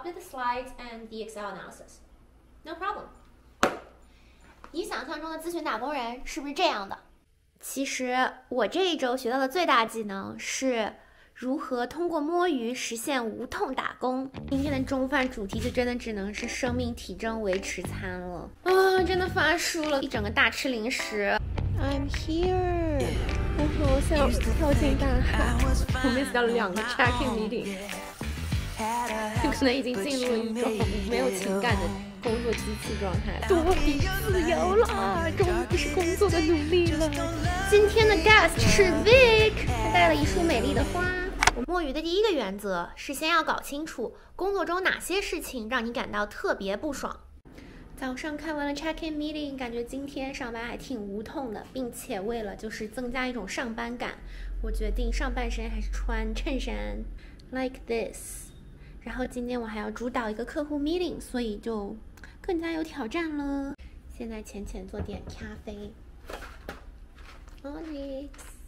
copy the slides and the Excel analysis. No problem. 你想象中的咨询打工人是不是这样的？其实我这一周学到的最大技能是如何通过摸鱼实现无痛打工。今天的中饭主题就真的只能是生命体征维持餐了啊！真的发书了，一整个大吃零食。I'm here， 我想跳进大海。我 miss 掉了2个 check-in meeting， 可能已经进入了一种没有情感的工作机器状态了。多比自由了，终于不是工作的奴隶了。今天的 guest 是 Vic， 他带了一束美丽的花。我摸鱼的第一个原则是先要搞清楚工作中哪些事情让你感到特别不爽。早上看完了 check-in meeting， 感觉今天上班还挺无痛的，并且为了就是增加一种上班感，我决定上半身还是穿衬衫 like this。然后今天我还要主导一个客户 meeting， 所以就更加有挑战了。现在浅浅做点咖啡。Onyx。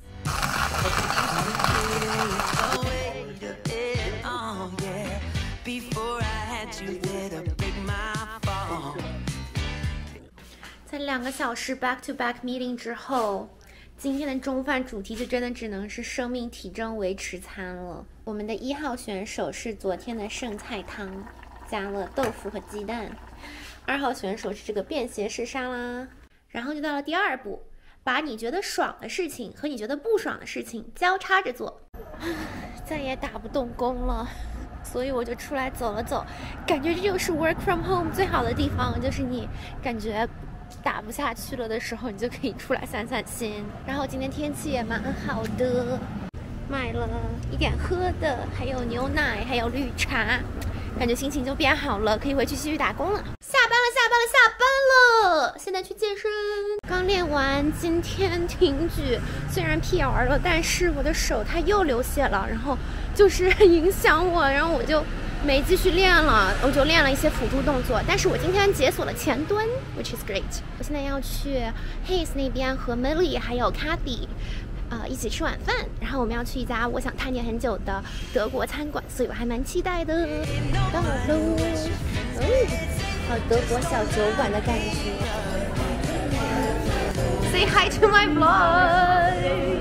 在2个小时 back to back meeting 之后，今天的中饭主题就真的只能是生命体征维持餐了。我们的1号选手是昨天的剩菜汤，加了豆腐和鸡蛋。2号选手是这个便携式沙拉。然后就到了第2步，把你觉得爽的事情和你觉得不爽的事情交叉着做。再也打不动工了，所以我就出来走了走，感觉这就是 work from home 最好的地方，就是你感觉打不下去了的时候，你就可以出来散散心。然后今天天气也蛮好的，买了一点喝的，还有牛奶，还有绿茶，感觉心情就变好了，可以回去继续打工了。下班了，下班了，下班了！现在去健身。刚练完今天挺举，虽然 PR 了，但是我的手它又流血了，然后就是影响我，然后我就没继续练了，我就练了一些辅助动作。但是我今天解锁了前蹲 ，which is great。我现在要去 Hayes 那边和 Millie 还有 Kathy。一起吃晚饭，然后我们要去一家我想探店很久的德国餐馆，所以我还蛮期待的。到喽，好德国小酒馆的感觉。Say hi to my vlog。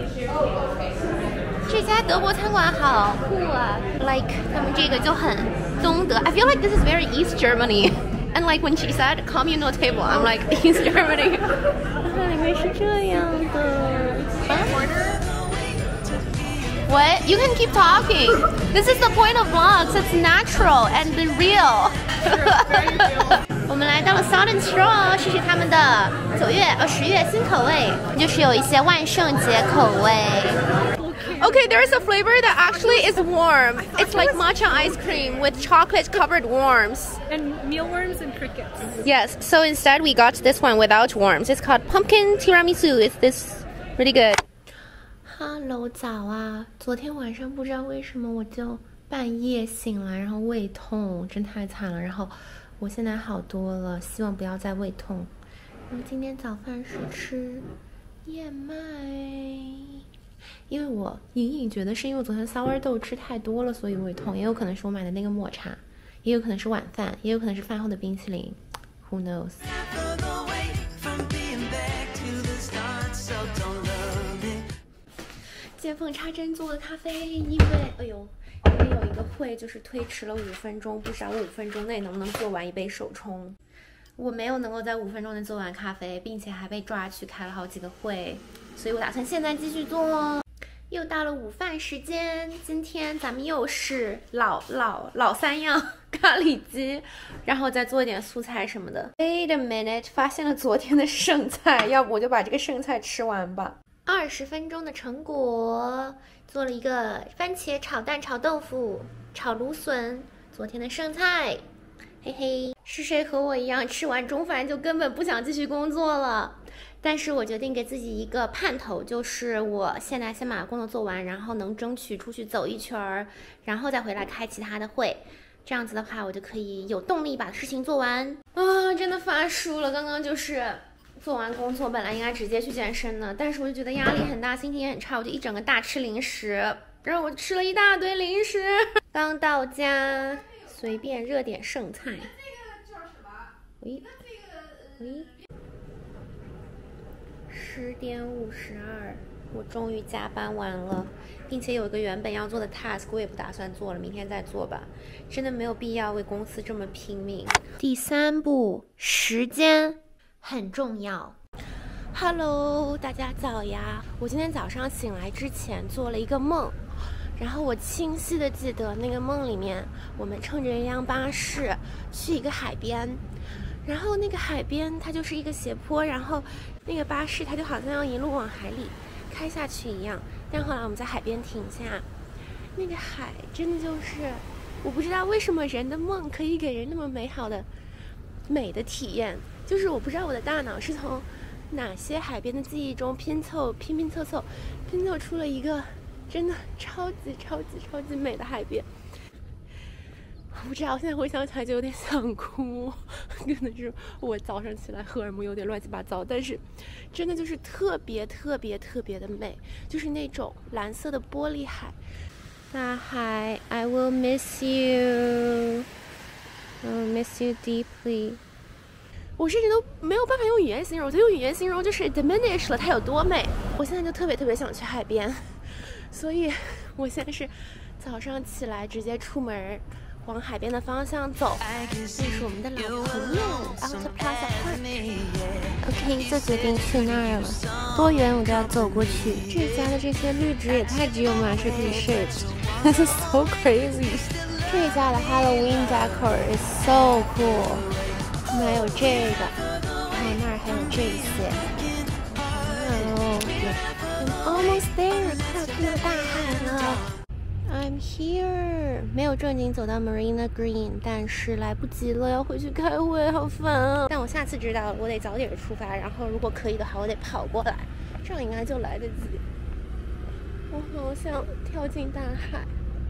这家德国餐馆好酷啊 ！Like 他们这个就很东德。I feel like this is very East Germany. And like when she said communal table, I'm like East Germany. 它里面是这样的。What? You can keep talking. This is the point of vlogs. It's natural and real. 我们来到了 Salt and Straw， 试试他们的10月新口味，就是有一些万圣节口味。Okay, there is a flavor that actually is warm. It's like matcha ice cream with chocolate-covered worms. And mealworms and crickets. Yes, so instead we got this one without worms. It's called pumpkin tiramisu. Is this really good? Hello， 早啊！昨天晚上不知道为什么我就半夜醒来，然后胃痛，真太惨了。然后我现在好多了，希望不要再胃痛。然后今天早饭是吃燕麦。因为我隐隐觉得是因为我昨天 sourdough 吃太多了，所以胃痛，也有可能是我买的那个抹茶，也有可能是晚饭，也有可能是饭后的冰淇淋 ，Who knows？ 见缝插针做的咖啡，因为有一个会就是推迟了5分钟，不知道我5分钟内能不能做完一杯手冲。我没有能够在5分钟内做完咖啡，并且还被抓去开了好几个会，所以我打算现在继续做。又到了午饭时间，今天咱们又是老3样咖喱鸡，然后再做一点素菜什么的。Wait a minute， 发现了昨天的剩菜，要不我就把这个剩菜吃完吧。20分钟的成果，做了一个番茄炒蛋炒豆腐，炒芦笋，昨天的剩菜。嘿嘿，是谁和我一样吃完中饭就根本不想继续工作了？但是我决定给自己一个盼头，就是我现在先把工作做完，然后能争取出去走一圈，然后再回来开其他的会。这样子的话，我就可以有动力把事情做完。啊，真的发书了！刚刚就是做完工作，本来应该直接去健身的，但是我就觉得压力很大，心情也很差，我就一整个大吃零食，然后我吃了一大堆零食。刚到家。 随便热点剩菜。喂，10点52，我终于加班完了，并且有一个原本要做的 task 我也不打算做了，明天再做吧。真的没有必要为公司这么拼命。第3步，时间很重要。Hello， 大家早呀！我今天早上醒来之前做了一个梦，然后我清晰的记得那个梦里面，我们乘着一辆巴士去一个海边，然后那个海边它就是一个斜坡，然后那个巴士它就好像要一路往海里开下去一样，但后来我们在海边停下，那个海真的就是，我不知道为什么人的梦可以给人那么美的体验，就是我不知道我的大脑是从哪些海边的记忆中拼凑出了一个真的超级美的海边。我不知道，现在回想起来就有点想哭，可能是我早上起来荷尔蒙有点乱七八糟，但是真的就是特别的美，就是那种蓝色的玻璃海。大海 I will miss you, I will miss you deeply。 我甚至都没有办法用语言形容，我就用语言形容就是 diminish 了它有多美。我现在就特别想去海边，所以我现在是早上起来直接出门往海边的方向走，这是我们的老朋友 Alta Plaza Park。OK， 就决定去那儿了，多远我都要走过去。这家的这些绿植也太只有马是 T-shirt， This is so crazy。这家的 Halloween decor is so cool。还有这个，然后那儿还有这些。I'm almost there， 快要看到大海了。I'm here， 没有正经走到 Marina Green， 但是来不及了，要回去开会，好烦啊！但我下次知道了，我得早点出发，然后如果可以的话，我得跑过来，这样应该就来得及。我好想跳进大海。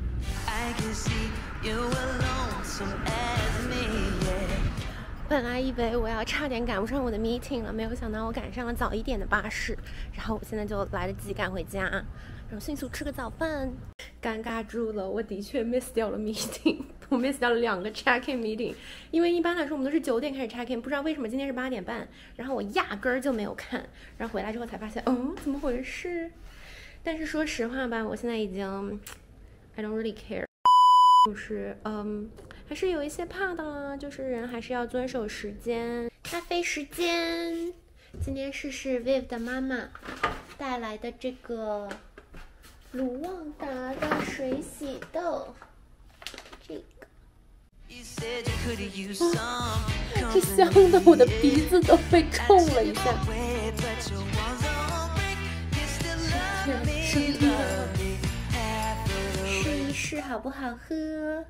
本来以为我要差点赶不上我的 meeting 了，没有想到我赶上了早一点的巴士，然后我现在就来得及赶回家，然后迅速吃个早饭。尴尬住了，我的确 miss 掉了 meeting， 我 miss 掉了2个 check-in meeting， 因为一般来说我们都是9点开始 check-in， 不知道为什么今天是8点半，然后我压根儿就没有看，然后回来之后才发现，怎么回事？但是说实话吧，我现在已经 I don't really care， 就是还是有一些怕的啦，就是人还是要遵守时间。咖啡时间，今天是 Viv 的妈妈带来的这个卢旺达的水洗豆，这个，这香的我的鼻子都被冲了一下。试一试好不好喝？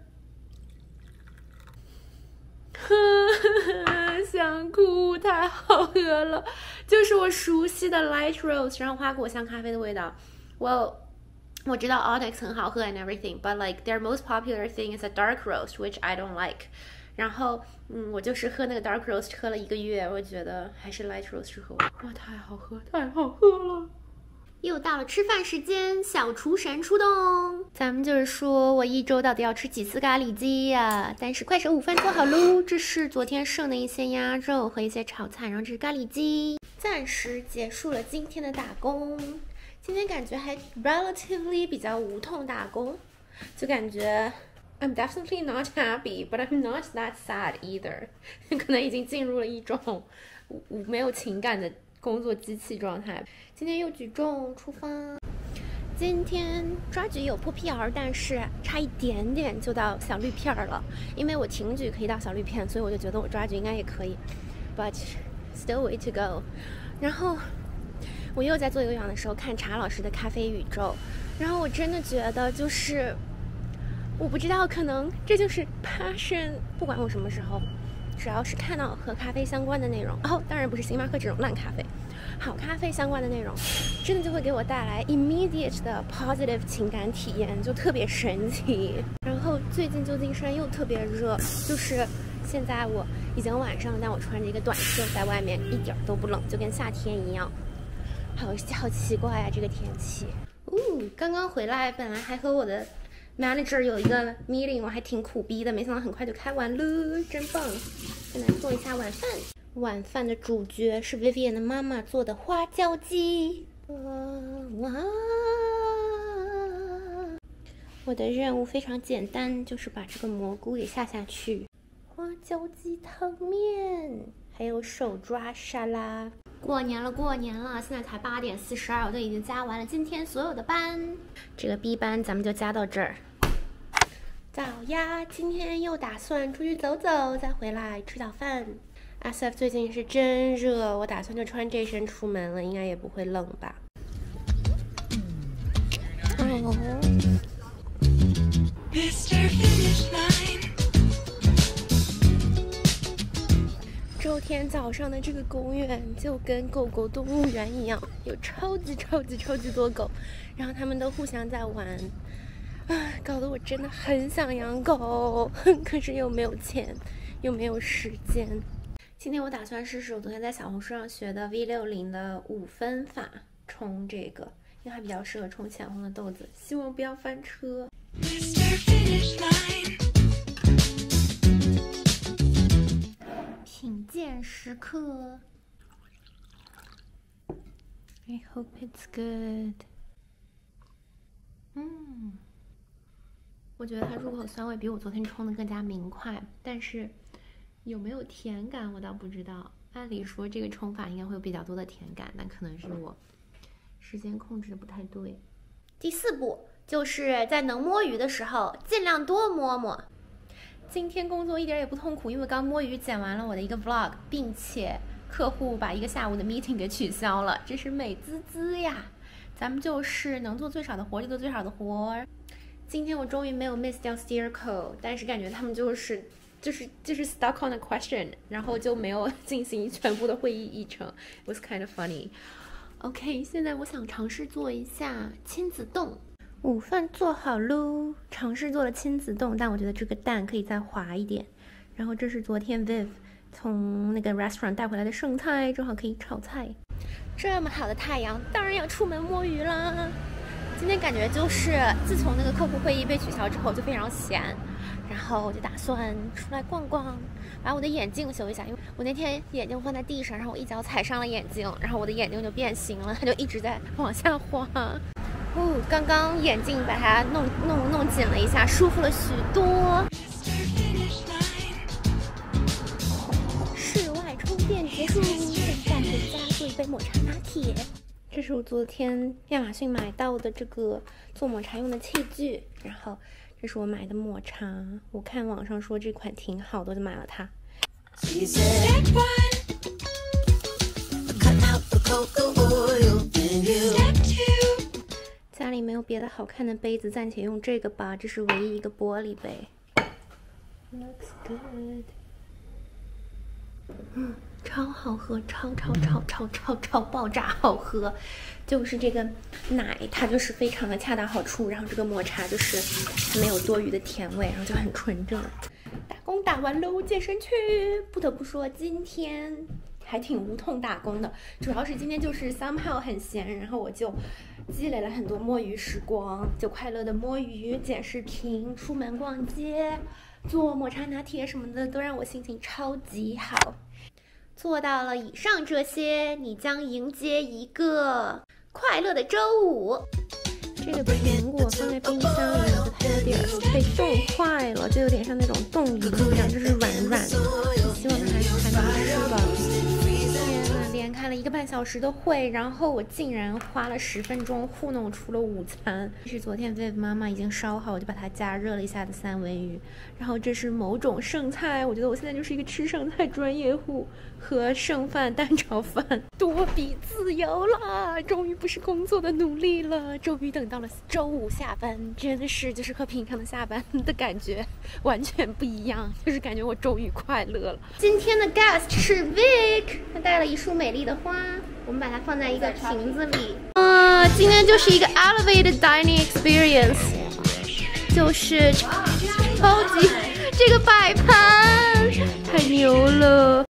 想哭，太好喝了，就是我熟悉的 light roast， 然后花果香咖啡的味道。我知道 Onyx 很好喝 and everything, but like their most popular thing is a dark roast, which I don't like. 然后我就是喝那个 dark roast 喝了1个月，我觉得还是 light roast 适合我。哇，太好喝了！又到了吃饭时间，小厨神出动。咱们就是说我1周到底要吃几次咖喱鸡呀？但是快手午饭做好喽，这是昨天剩的一些鸭肉和一些炒菜，然后这是咖喱鸡。暂时结束了今天的打工，今天感觉还 relatively 比较无痛打工，就感觉 I'm definitely not happy, but I'm not that sad either 可能已经进入了一种没有情感的工作机器状态。今天又举重出发，今天抓举有破 PR， 但是差一点点就到小绿片了。因为我挺举可以到小绿片，所以我就觉得我抓举应该也可以 ，but still way to go。然后我又在做有氧的时候看查老师的咖啡宇宙，然后我真的觉得就是我不知道，可能这就是 passion， 不管我什么时候。只要是看到和咖啡相关的内容，当然不是星巴克这种烂咖啡，好咖啡相关的内容，真的就会给我带来 immediate 的 positive 情感体验，就特别神奇。然后最近旧金山又特别热，就是现在我已经晚上了，但我穿着一个短袖在外面，一点都不冷，就跟夏天一样。好奇怪啊，这个天气。刚刚回来，本来还和我的 manager 有一个 meeting， 我还挺苦逼的，没想到很快就开完了，真棒！现在做一下晚饭。晚饭的主角是 Vivian 的妈妈做的花椒鸡。哇！我的任务非常简单，就是把这个蘑菇给下去。花椒鸡汤面，还有手抓沙拉。过年了，现在才8点42，我都已经加完了今天所有的班。这个 B 班咱们就加到这儿。早呀，今天又打算出去走走，再回来吃早饭。SF 最近是真热，我打算就穿这身出门了，应该也不会冷吧。周天早上的这个公园就跟狗狗动物园一样，有超级多狗，然后它们都互相在玩，搞得我真的很想养狗，可是又没有钱，又没有时间。今天我打算试试我昨天在小红书上学的 V60的5分法冲这个，因为它比较适合冲浅红的豆子，希望不要翻车。品鉴时刻 I hope it's good。 我觉得它入口酸味比我昨天冲的更加明快，但是有没有甜感我倒不知道。按理说这个冲法应该会有比较多的甜感，但可能是我时间控制的不太对。第4步就是在能摸鱼的时候尽量多摸摸。今天工作一点也不痛苦，因为刚摸鱼剪完了我的一个 vlog， 并且客户把一个下午的 meeting 给取消了，真是美滋滋呀！咱们就是能做最少的活就做最少的活。今天我终于没有 miss 掉 steer code， 但是感觉他们就是 stuck on a question， 然后就没有进行全部的会议议程。It was kind of funny。 OK， 现在我想尝试做一下亲子冻。午饭做好喽，尝试做了亲子冻，但我觉得这个蛋可以再滑一点。然后这是昨天 Viv 从那个 restaurant 带回来的剩菜，正好可以炒菜。这么好的太阳，当然要出门摸鱼啦。今天感觉就是自从那个客户会议被取消之后就非常闲，然后我就打算出来逛逛，把我的眼镜修一下，因为我那天眼镜放在地上，然后我一脚踩伤了眼镜，然后我的眼睛就变形了，它就一直在往下滑。刚刚眼镜把它弄紧了一下，舒服了许多。室外充电结束，现在回家做一杯抹茶拿铁。这是我昨天亚马逊买到的这个做抹茶用的器具，然后这是我买的抹茶，我看网上说这款挺好的，我就买了它。家里没有别的好看的杯子，暂且用这个吧，这是唯一一个玻璃杯。Looks good。超好喝，超爆炸好喝！就是这个奶，它就是非常的恰到好处，然后这个抹茶就是没有多余的甜味，然后就很纯正。打工打完喽，健身去！不得不说，今天还挺无痛打工的，主要是今天就是 somehow 很闲，然后我就积累了很多摸鱼时光，就快乐的摸鱼、剪视频、出门逛街、做抹茶拿铁什么的，都让我心情超级好。做到了以上这些，你将迎接一个快乐的周五。这个苹果放在冰箱里，我觉得它有点被冻坏了，就有点像那种冻梨一样，就是软的。希望它还能吃吧。天哪，连开了1个半小时的会，然后我竟然花了10分钟糊弄出了午餐。这是昨天 Viv 妈妈已经烧好，我就把它加热了一下的三文鱼。然后这是某种剩菜，我觉得我现在就是一个吃剩菜专业户，和剩饭蛋炒饭多比自由啦！终于不是工作的奴隶了，终于等到了周五下班，真的是就是和平常的下班的感觉完全不一样，就是感觉我终于快乐了。今天的 guest 是 Vic， 他带了一束美丽的花，我们把它放在一个瓶子里。今天就是一个 elevated dining experience， 就是超级这个摆盘太牛了。